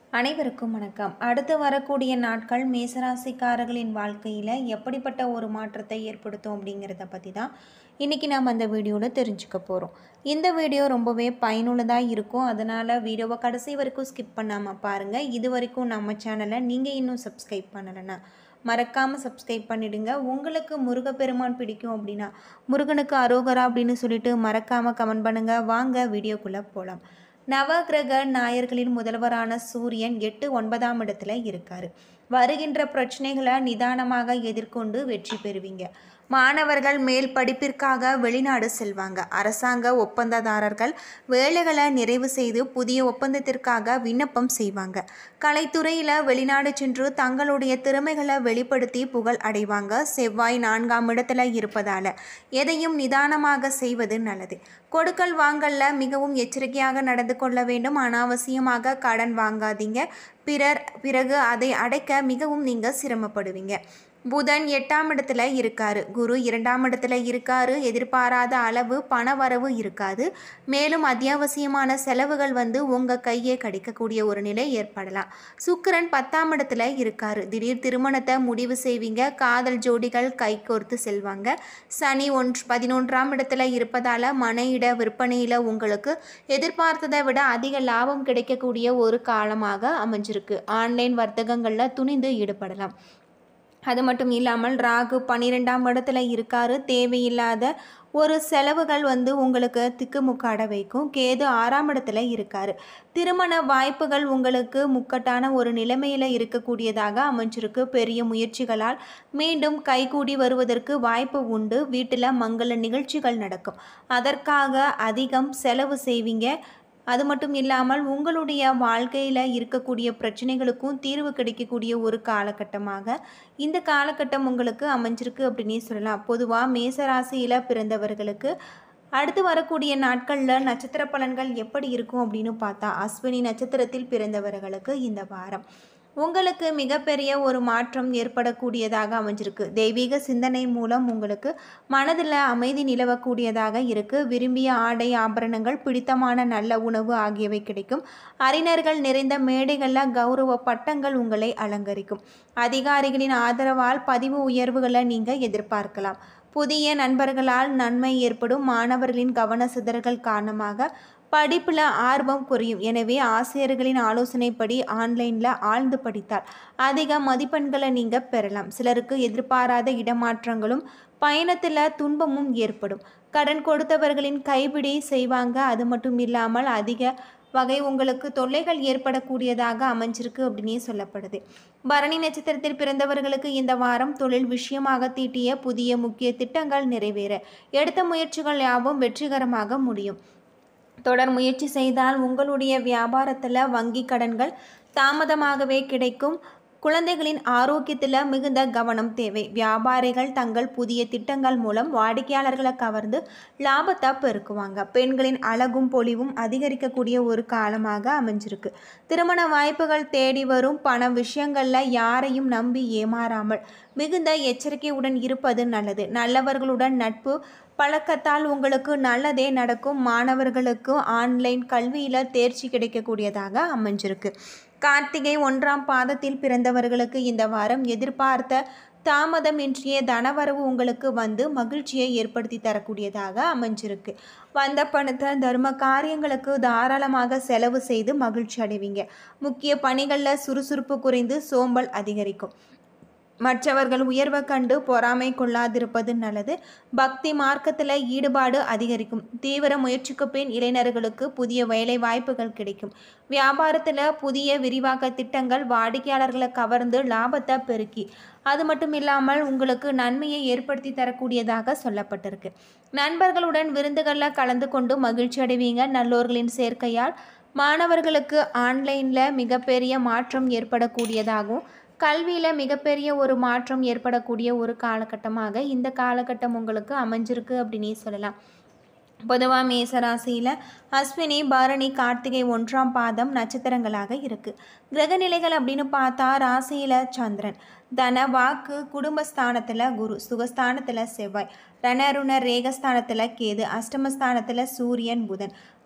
அனைவருக்கும் வணக்கம். அடுத்து வரக்கூடிய நாட்கள் மேசராசிக்காரர்களின் வாழ்க்கையில் எப்படிப்பட்ட ஒரு மாற்றத்தை ஏற்படுத்தும் அப்படிங்கிறத பற்றி தான் இன்றைக்கி நாம் அந்த வீடியோவில் தெரிஞ்சுக்க போகிறோம். இந்த வீடியோ ரொம்பவே பயனுள்ளதாக இருக்கும். அதனால் வீடியோவை கடைசி வரைக்கும் ஸ்கிப் பண்ணாமல் பாருங்கள். இது வரைக்கும் நம்ம சேனலை நீங்கள் இன்னும் சப்ஸ்கிரைப் பண்ணலைன்னா மறக்காமல் சப்ஸ்கிரைப் பண்ணிவிடுங்க. உங்களுக்கு முருகப்பெருமான் பிடிக்கும் அப்படின்னா முருகனுக்கு அரோகரா அப்படின்னு சொல்லிட்டு மறக்காமல் கமெண்ட் பண்ணுங்கள். வாங்க வீடியோக்குள்ளே போகலாம். நவகிரக நாயர்களின் முதல்வரான சூரியன் 8, 9ஆம் இடத்துல இருக்காரு. வருகின்ற பிரச்சனைகளை நிதானமாக எதிர்கொண்டு வெற்றி பெறுவீங்க. மாணவர்கள் மேல் படிப்பிற்காக வெளிநாடு செல்வாங்க. அரசாங்க ஒப்பந்ததாரர்கள் வேலைகளை நிறைவு செய்து புதிய ஒப்பந்தத்திற்காக விண்ணப்பம் செய்வாங்க. கலைத்துறையில் வெளிநாடு சென்று தங்களுடைய திறமைகளை வெளிப்படுத்தி புகழ் அடைவாங்க. செவ்வாய் 4ஆம் இடத்துல இருப்பதால் எதையும் நிதானமாக செய்வது நல்லது. கொடுக்கல் வாங்கல்ல மிகவும் எச்சரிக்கையாக நடந்து கொள்ள வேண்டும். அனாவசியமாக கடன் வாங்காதீங்க. பிறகு அதை அடைக்க மிகவும் நீங்கள் சிரமப்படுவீங்க. புதன் 8ஆம் இடத்துல இருக்காரு. குரு 2ஆம் இடத்துல இருக்காரு. எதிர்பாராத அளவு பண வரவு இருக்காது. மேலும் அத்தியாவசியமான செலவுகள் உங்கள் கையை கடிக்கக்கூடிய ஒரு நிலை ஏற்படலாம். சுக்கிரன் 10ஆம் இடத்துல இருக்காரு. திடீர் திருமணத்தை முடிவு செய்வீங்க. காதல் ஜோடிகள் கை கோர்த்து செல்வாங்க. சனி 11ஆம் இடத்துல இருப்பதால் மன இட விற்பனையில் உங்களுக்கு எதிர்பார்த்ததை விட அதிக லாபம் கிடைக்கக்கூடிய ஒரு காலமாக அமைஞ்சிருக்கு. ஆன்லைன் வர்த்தகங்களில் துணிந்து ஈடுபடலாம். அது மட்டும் இல்லாமல் ராகு 12ஆம் இடத்துல இருக்காரு. தேவையில்லாத ஒரு செலவுகள் உங்களுக்கு திக்குமுக்காட வைக்கும். கேது 6ஆம் இடத்துல இருக்காரு. திருமண வாய்ப்புகள் உங்களுக்கு முக்கட்டான ஒரு நிலைமையில் இருக்கக்கூடியதாக அமைஞ்சிருக்கு. பெரிய முயற்சிகளால் மீண்டும் கைகூடி வருவதற்கு வாய்ப்பு உண்டு. வீட்டில் மங்கள நிகழ்ச்சிகள் நடக்கும். அதற்காக அதிகம் செலவு செய்வீங்க. அது மட்டும் இல்லாமல் உங்களுடைய வாழ்க்கையில் இருக்கக்கூடிய பிரச்சனைகளுக்கும் தீர்வு கிடைக்கக்கூடிய ஒரு காலகட்டமாக இந்த காலகட்டம் உங்களுக்கு அமைஞ்சிருக்கு அப்படின்னே சொல்லலாம். பொதுவாக மேசராசியில் பிறந்தவர்களுக்கு அடுத்து வரக்கூடிய நாட்களில் நட்சத்திர பலன்கள் எப்படி இருக்கும் அப்படின்னு பார்த்தா, அஸ்வினி நட்சத்திரத்தில் பிறந்தவர்களுக்கு இந்த வாரம் உங்களுக்கு மிகப்பெரிய ஒரு மாற்றம் ஏற்படக்கூடியதாக அமைஞ்சிருக்கு. தெய்வீக சிந்தனை மூலம் உங்களுக்கு மனதில் அமைதி நிலவக்கூடியதாக இருக்குது. விரும்பிய ஆடை ஆபரணங்கள், பிடித்தமான நல்ல உணவு ஆகியவை கிடைக்கும். அறிஞர்கள் நிறைந்த மேடைகளில் கௌரவ பட்டங்கள் உங்களை அலங்கரிக்கும். அதிகாரிகளின் ஆதரவால் பதிவு உயர்வுகளை நீங்கள் எதிர்பார்க்கலாம். புதிய நண்பர்களால் நன்மை ஏற்படும். மாணவர்களின் கவன சிதறல்கள் காரணமாக படிப்பில் ஆர்வம் குறையும். எனவே ஆசிரியர்களின் ஆலோசனைப்படி ஆன்லைனில் ஆழ்ந்து படித்தால் அதிக மதிப்பெண்களை நீங்கள் பெறலாம். சிலருக்கு எதிர்பாராத இடமாற்றங்களும் பயணத்தில் துன்பமும் ஏற்படும். கடன் கொடுத்தவர்களின் கைப்பிடி செய்வாங்க. அது மட்டும் இல்லாமல் அதிக வகை உங்களுக்கு தொல்லைகள் ஏற்படக்கூடியதாக அமைஞ்சிருக்கு அப்படின்னே சொல்லப்படுது. பரணி நட்சத்திரத்தில் பிறந்தவர்களுக்கு இந்த வாரம் தொழில் விஷயமாக தீட்டிய புதிய முக்கிய திட்டங்கள் நிறைவேற எடுத்த முயற்சிகள் யாவும் வெற்றிகரமாக முடியும். தொடர் முயற்சி செய்தால் உங்களுடைய வியாபாரத்தில் வங்கி கடன்கள் தாமதமாகவே கிடைக்கும். குழந்தைகளின் ஆரோக்கியத்தில் மிகுந்த கவனம் தேவை. வியாபாரிகள் தங்கள் புதிய திட்டங்கள் மூலம் வாடிக்கையாளர்களை கவர்ந்து லாபத்தை பெருக்குவாங்க. பெண்களின் அழகும் பொலிவும் அதிகரிக்கக்கூடிய ஒரு காலமாக அமைஞ்சிருக்கு. திருமண வாய்ப்புகள் தேடி வரும். பண விஷயங்களில் யாரையும் நம்பி ஏமாறாமல் மிகுந்த எச்சரிக்கையுடன் இருப்பது நல்லது. நல்லவர்களுடன் நட்பு பழக்கத்தால் உங்களுக்கு நல்லதே நடக்கும். மாணவர்களுக்கு ஆன்லைன் கல்வியில் தேர்ச்சி கிடைக்கக்கூடியதாக அமைஞ்சிருக்கு. கார்த்திகை 1ஆம் பாதத்தில் பிறந்தவர்களுக்கு இந்த வாரம் எதிர்பார்த்த தாமதமின்றிய தனவரவு உங்களுக்கு மகிழ்ச்சியை ஏற்படுத்தி தரக்கூடியதாக அமைஞ்சிருக்கு. வந்த பணத்தை தர்ம காரியங்களுக்கு தாராளமாக செலவு செய்து மகிழ்ச்சி அடைவீங்க. முக்கிய பணிகளில் சுறுசுறுப்பு குறைந்து சோம்பல் அதிகரிக்கும். மற்றவர்கள் உயர்வை கண்டு பொறாமை கொள்ளாதிருப்பது நல்லது. பக்தி மார்க்கத்தில் ஈடுபாடு அதிகரிக்கும். தீவிர முயற்சிக்கு பின் இளைஞர்களுக்கு புதிய வேலை வாய்ப்புகள் கிடைக்கும். வியாபாரத்தில் புதிய விரிவாக்க திட்டங்கள் வாடிக்கையாளர்களை கவர்ந்து லாபத்தை பெருக்கி அது மட்டும் இல்லாமல் உங்களுக்கு நன்மையை ஏற்படுத்தி தரக்கூடியதாக சொல்லப்பட்டிருக்கு. நண்பர்களுடன் விருந்துகளில் கலந்து கொண்டு மகிழ்ச்சி அடைவீங்க. நல்லோர்களின் சேர்க்கையால் மாணவர்களுக்கு ஆன்லைனில் மிகப்பெரிய மாற்றம் ஏற்படக்கூடியதாகவும் கல்வியில் மிகப்பெரிய ஒரு மாற்றம் ஏற்படக்கூடிய ஒரு காலகட்டமாக இந்த காலகட்டம் உங்களுக்கு அமைஞ்சிருக்கு அப்படின்னே சொல்லலாம். பொதுவாக மேசராசியில் அஸ்வினி, பரணி, கார்த்திகை 1ஆம் பாதம் நட்சத்திரங்களாக இருக்குது. கிரகநிலைகள் அப்படின்னு பார்த்தா ராசியில் சந்திரன், தன வாக்கு குடும்பஸ்தானத்தில் குரு, சுகஸ்தானத்தில் செவ்வாய், ரணருண ரேகஸ்தானத்தில் கேது, அஷ்டமஸ்தானத்தில் சூரியன் புதன்,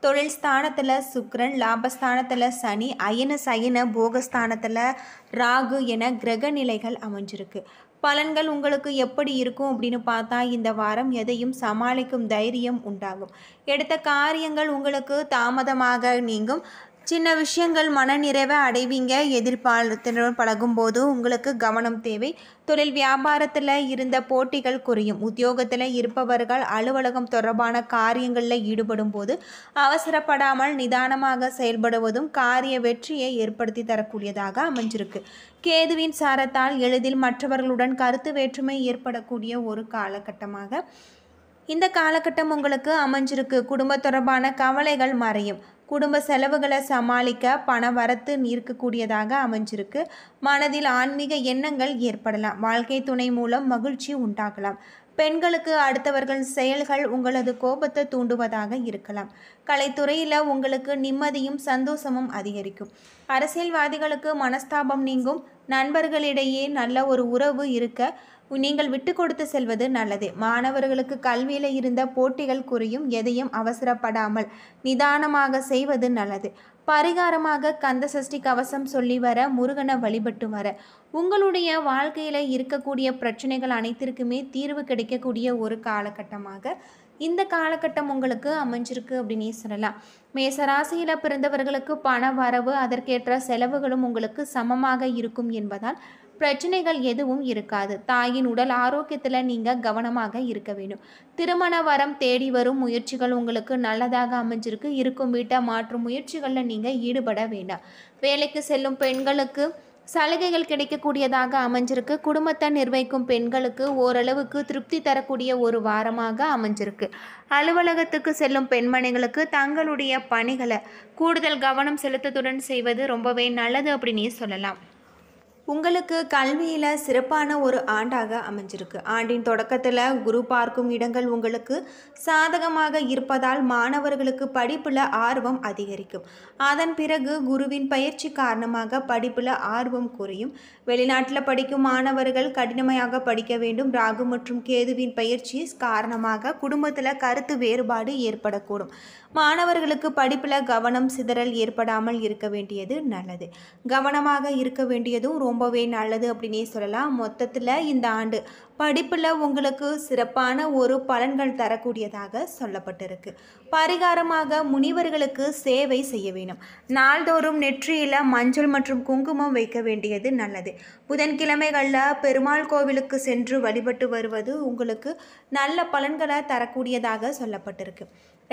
தொழில் ஸ்தானத்தில் சுக்கிரன், லாபஸ்தானத்தில் சனி, அயன சயன போகஸ்தானத்தில் ராகு என கிரக நிலைகள் அமைஞ்சிருக்கு. பலன்கள் உங்களுக்கு எப்படி இருக்கும் அப்படின்னு பார்த்தா, இந்த வாரம் எதையும் சமாளிக்கும் தைரியம் உண்டாகும். எடுத்த காரியங்கள் உங்களுக்கு தாமதமாக நீங்கும். சின்ன விஷயங்கள் மனநிறைவை அடைவீங்க. எதிர்பார்த்துடன் பழகும்போது உங்களுக்கு கவனம் தேவை. தொழில் வியாபாரத்தில் இருந்த போட்டிகள் குறையும். உத்தியோகத்தில் இருப்பவர்கள் அலுவலகம் தொடர்பான காரியங்களில் ஈடுபடும் போது அவசரப்படாமல் நிதானமாக செயல்படுவதும் காரிய வெற்றியை ஏற்படுத்தி தரக்கூடியதாக அமைஞ்சிருக்கு. கேதுவின் சாரத்தால் எளிதில் மற்றவர்களுடன் கருத்து வேற்றுமை ஏற்படக்கூடிய ஒரு காலகட்டமாக இந்த காலகட்டம் உங்களுக்கு அமைஞ்சிருக்கு. குடும்ப தொடர்பான கவலைகள் மறையும். குடும்ப செலவுகளை சமாளிக்க பண வரத்து இருக்கக்கூடியதாக அமைஞ்சிருக்கு. மனதில் ஆன்மீக எண்ணங்கள் ஏற்படலாம். வாழ்க்கை துணை மூலம் மகிழ்ச்சி உண்டாகலாம். பெண்களுக்கு அடுத்தவர்கள் செயல்கள் உங்களது கோபத்தை தூண்டுவதாக இருக்கலாம். கலைத்துறையில் உங்களுக்கு நிம்மதியும் சந்தோஷமும் அதிகரிக்கும். அரசியல்வாதிகளுக்கு மனஸ்தாபம் நீங்கும். நண்பர்களிடையே நல்ல ஒரு உறவு இருக்க நீங்கள் விட்டு கொடுத்து செல்வது நல்லது. மாணவர்களுக்கு கல்வியில் இருந்த போட்டிகள் குறையும். எதையும் அவசரப்படாமல் நிதானமாக செய்வது நல்லது. பரிகாரமாக கந்த சஷ்டி கவசம் சொல்லி வர, முருகனை வழிபட்டு வர உங்களுடைய வாழ்க்கையில் இருக்கக்கூடிய பிரச்சனைகள் அனைத்திற்குமே தீர்வு கிடைக்கக்கூடிய ஒரு காலகட்டமாக இந்த காலகட்டம் உங்களுக்கு அமைஞ்சிருக்கு அப்படின்னே சொல்லலாம். மேசராசியில் பிறந்தவர்களுக்கு பண வரவு அதற்கேற்ற செலவுகளும் உங்களுக்கு சமமாக இருக்கும் என்பதால் பிரச்சனைகள் எதுவும் இருக்காது. தாயின் உடல் ஆரோக்கியத்தில் நீங்கள் கவனமாக இருக்க வேண்டும். திருமண வரம் தேடி வரும் முயற்சிகள் உங்களுக்கு நல்லதாக அமைஞ்சிருக்கு. இருக்கும் வீட்டை மாற்றும் முயற்சிகளில் நீங்கள் ஈடுபட வேண்டாம். வேலைக்கு செல்லும் பெண்களுக்கு சலுகைகள் கிடைக்கக்கூடியதாக அமைஞ்சிருக்கு. குடும்பத்தை நிர்வகிக்கும் பெண்களுக்கு ஓரளவுக்கு திருப்தி தரக்கூடிய ஒரு வாரமாக அமைஞ்சிருக்கு. அலுவலகத்துக்கு செல்லும் பெண்மணிகளுக்கு தங்களுடைய பணிகளை கூடுதல் கவனம் செலுத்தத்துடன் செய்வது ரொம்பவே நல்லது அப்படின்னே சொல்லலாம். உங்களுக்கு கல்வியில் சிறப்பான ஒரு ஆண்டாக அமைஞ்சிருக்கு. ஆண்டின் தொடக்கத்தில் குரு பார்க்கும் இடங்கள் உங்களுக்கு சாதகமாக இருப்பதால் மாணவர்களுக்கு படிப்பில் ஆர்வம் அதிகரிக்கும். அதன் பிறகு குருவின் பயிற்சி காரணமாக படிப்பில் ஆர்வம் குறையும். வெளிநாட்டில் படிக்கும் மாணவர்கள் கடினமாக படிக்க வேண்டும். ராகு மற்றும் கேதுவின் பயிற்சி காரணமாக குடும்பத்தில் கருத்து வேறுபாடு ஏற்படக்கூடும். மாணவர்களுக்கு படிப்பில் கவனம் சிதறல் ஏற்படாமல் இருக்க வேண்டியது நல்லது. கவனமாக இருக்க வேண்டியதும் ரொம்பவே நல்லது அப்படின்னே சொல்லலாம். மொத்தத்தில் இந்த ஆண்டு படிப்பில் உங்களுக்கு சிறப்பான ஒரு பலன்கள் தரக்கூடியதாக சொல்லப்பட்டிருக்கு. பரிகாரமாக முனிவர்களுக்கு சேவை செய்ய வேணும். நாள்தோறும் நெற்றியில் மஞ்சள் மற்றும் குங்குமம் வைக்க வேண்டியது நல்லது. புதன்கிழமைகளில் பெருமாள் கோவிலுக்கு சென்று வழிபட்டு வருவது உங்களுக்கு நல்ல பலன்களை தரக்கூடியதாக சொல்லப்பட்டிருக்கு.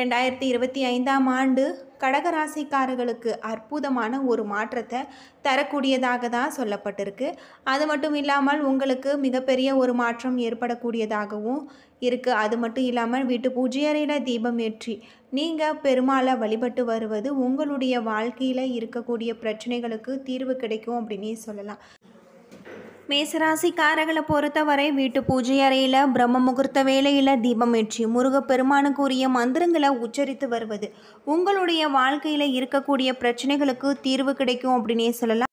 2025ஆம் ஆண்டு கடகராசிக்காரர்களுக்கு அற்புதமான ஒரு மாற்றத்தை தரக்கூடியதாக தான் சொல்லப்பட்டிருக்கு. அது மட்டும் இல்லாமல் உங்களுக்கு மிகப்பெரிய ஒரு மாற்றம் ஏற்படக்கூடியதாகவும் இருக்குது. அது மட்டும் இல்லாமல் வீட்டு பூஜை அறையில் தீபம் ஏற்றி நீங்கள் பெருமாளை வழிபட்டு வருவது உங்களுடைய வாழ்க்கையில் இருக்கக்கூடிய பிரச்சனைகளுக்கு தீர்வு கிடைக்கும் அப்படின்னே சொல்லலாம். மேசராசிக்காரர்களை பொறுத்தவரை வீட்டு பூஜை அறையில் பிரம்ம முகூர்த்த வேளையில் தீபம் ஏற்றி முருகப்பெருமானுக்குரிய மந்திரங்களை உச்சரித்து வருவது உங்களுடைய வாழ்க்கையில் இருக்கக்கூடிய பிரச்சனைகளுக்கு தீர்வு கிடைக்கும் அப்படின்னே சொல்லலாம்.